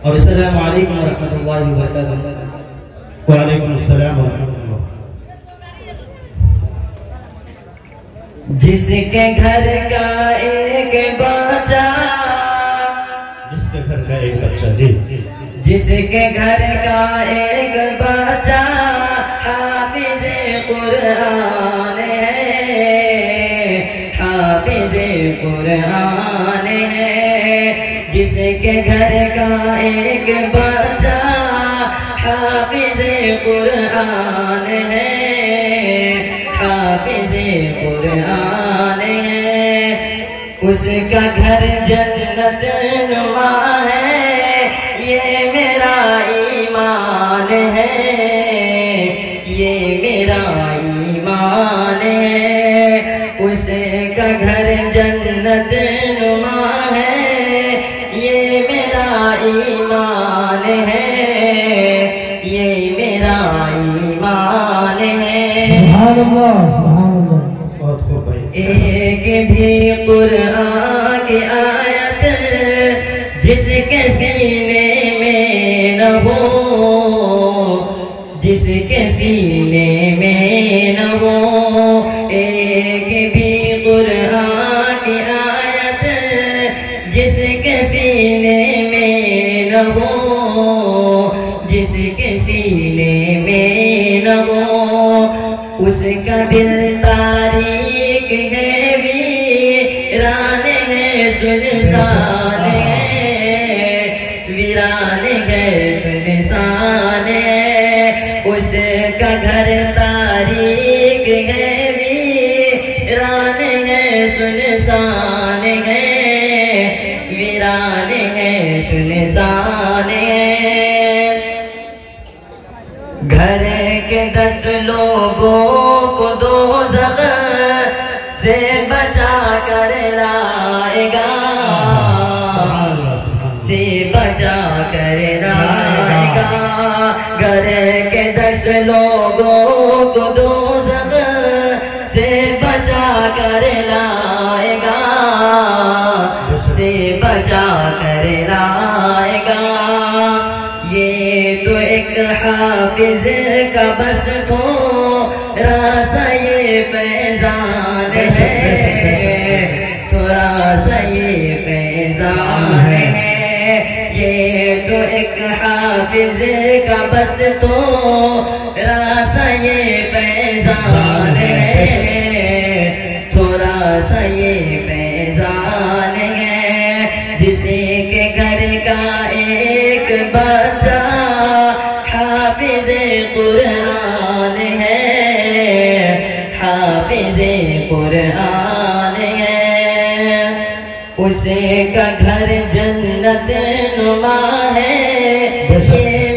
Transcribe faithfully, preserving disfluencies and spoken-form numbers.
اور السلام علیکم ورحمۃ اللہ وبرکاتہ۔ وعلیکم السلام ورحمۃ اللہ۔ جس کے گھر کا ایک بچہ، جس کے گھر کا ایک بچہ، جی جس کے گھر کا ایک بچہ حافظ قرآن ہے، حافظ قرآن ہے، جس کے گھر کا ایک بچہ حافظ قرآن ہے، حافظ قرآن ہے، اس کا گھر جنت نما ہے، یہ میرا ایمان ہے، یہ میرا ایمان ہے، اس کا گھر جنت نما ہے، یہ میرا ایمان ہے، یہ میرا ایمان ہے۔ سبحان اللہ، سبحان اللہ۔ بہت خوب بھائی۔ ایک بھی قرآن کی آیت جس کے سینے میں نہ ہو، جس کے سینے میں نہ ہو، ایک بھی قرآن کی آیت جس کے سینے میں نہ ہو، جس کے سینے میں نہ ہو، اس کا دل تاریک ہے، ویران ہے، سنسان ہے، ویران ہے، سنسان ہے، اس کا گھر تاریک ہے، ویران ہے، سنسان ہے، ویران ہے، سنسان ہے۔ گھر کے دس لوگوں کو دوزخ سے بچا کر لائے گا، سے بچا کر لائے گا، گھر کے دس لوگوں کو دوزخ سے بچا کر لائے گا، سے بچا کر لائے گا۔ یہ تو ایک حافظ کا بس تھوڑا سا یہ فیضان ہے، تھوڑا سا یہ فیضان ہے، یہ تو ایک حافظ کا بس تھوڑا سا یہ فیضان ہے، تھوڑا سا یہ فیضان ہے، جس کے گھر کا ایک بچہ حافظ قرآن ہے، حافظ قرآن ہے، اس کا گھر جنت نما ہے، یہ